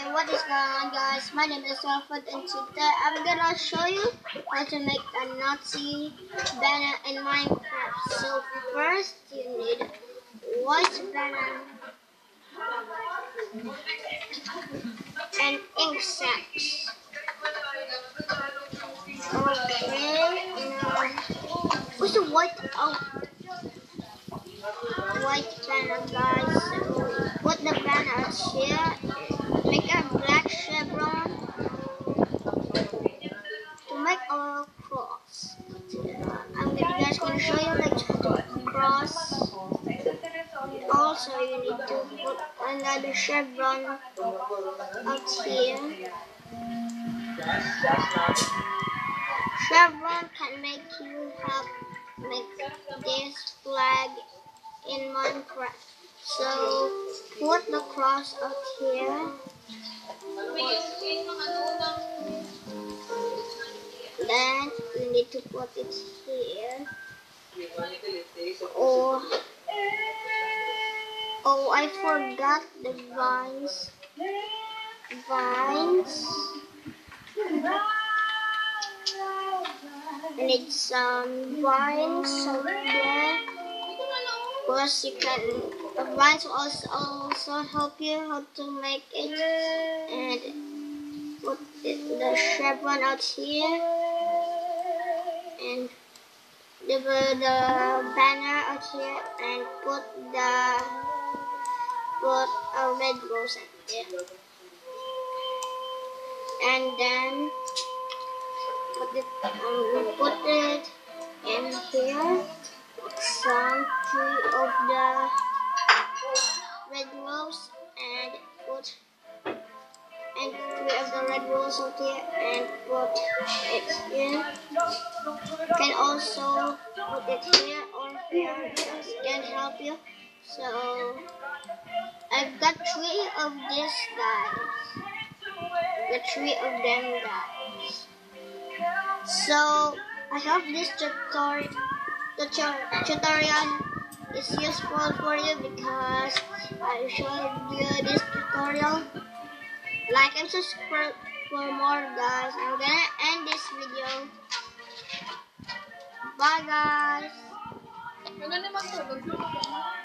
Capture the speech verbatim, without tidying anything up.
Hey, what is going on, guys? My name is Alfred, and today I'm gonna show you how to make a Nazi banner in Minecraft. So first, you need white banner and ink sacks. Okay, now what's the white? Oh, white banner, guys. So put the banner here. Make a black chevron to make a cross. I'm guys gonna show you like to cross. Also, you need to put another chevron out here. Chevron can make you help make this flag in Minecraft. So put the cross out here. Then you need to put it here. Oh, oh, I forgot the vines. Vines. I need some vines out there. Because you can, the vines will also, also help you how to make it. And put it, the chevron out here. And the, the banner out here, and put the put a red rose out there, and then put it um, put it in here. Some three of the red rose, and put and three of the red rose out here, and put it here. You can also put it here or here, just can help you. So I've got three of these guys. The three of them guys. So I hope this tutorial tutorial is useful for you because I showed you this tutorial. Like and subscribe for more, guys. I'm gonna end this video. Bye, guys.